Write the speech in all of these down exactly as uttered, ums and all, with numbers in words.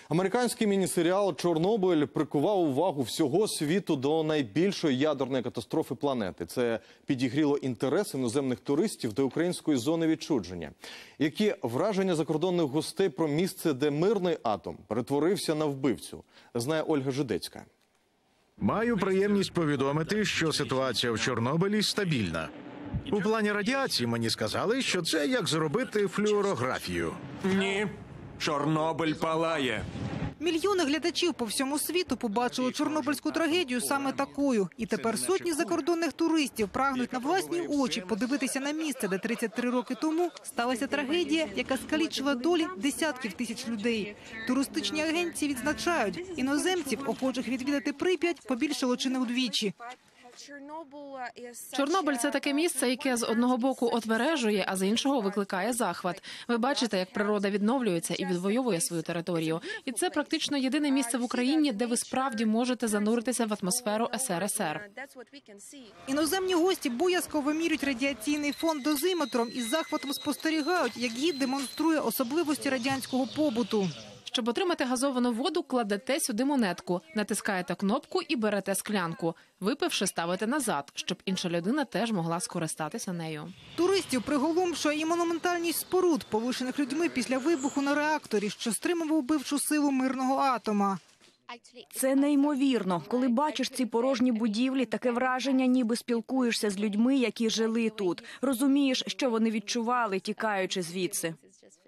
Американський міні-серіал «Чорнобиль» прикував увагу всього світу до найбільшої ядерної катастрофи планети. Це підігріло інтерес іноземних туристів до української зони відчуження. Які враження закордонних гостей про місце, де мирний атом перетворився на вбивцю, знає Ольга Жидецька. Маю приємність повідомити, що ситуація в Чорнобилі стабільна. У плані радіації мені сказали, що це як зробити флюорографію. Ні, Чорнобиль палає. Мільйони глядачів по всьому світу побачили чорнобильську трагедію саме такою. І тепер сотні закордонних туристів прагнуть на власні очі подивитися на місце, де тридцять три роки тому сталася трагедія, яка скалічила долі десятків тисяч людей. Туристичні агенції відзначають, іноземців, охочих відвідати Прип'ять, побільшало чи не удвічі. Чорнобиль – це таке місце, яке з одного боку отвережує, а з іншого викликає захват. Ви бачите, як природа відновлюється і відвоює свою територію. І це практично єдине місце в Україні, де ви справді можете зануритися в атмосферу ес ер ес ер. Іноземні гості боязко вимірюють радіаційний фон дозиметром і з захватом спостерігають, як гід демонструє особливості радянського побуту. Щоб отримати газовану воду, кладете сюди монетку, натискаєте кнопку і берете склянку. Випивши, ставите назад, щоб інша людина теж могла скористатися нею. Туристів приголомшує і монументальність споруд, полишених людьми після вибуху на реакторі, що стримував вбивчу силу мирного атома. Це неймовірно. Коли бачиш ці порожні будівлі, таке враження, ніби спілкуєшся з людьми, які жили тут. Розумієш, що вони відчували, тікаючи звідси.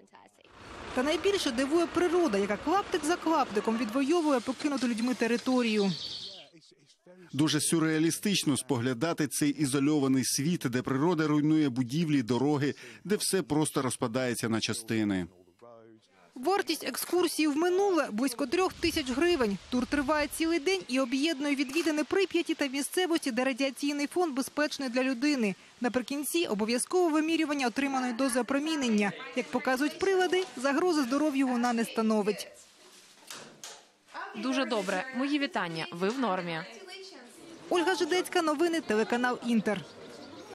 Та найбільше дивує природа, яка клаптик за клаптиком відвоює покинуту людьми територію. Дуже сюрреалістично споглядати цей ізольований світ, де природа руйнує будівлі, дороги, де все просто розпадається на частини. Вартість екскурсії в минуле – близько трьох тисяч гривень. Тур триває цілий день і об'єднує відвідини Прип'яті та місцевості, де радіаційний фон безпечний для людини. Наприкінці – обов'язкове вимірювання отриманої дози опромінення. Як показують прилади, загрози здоров'ю вона не становить. Дуже добре. Мої вітання. Ви в нормі. Ольга Жидецька, новини, телеканал «Інтер».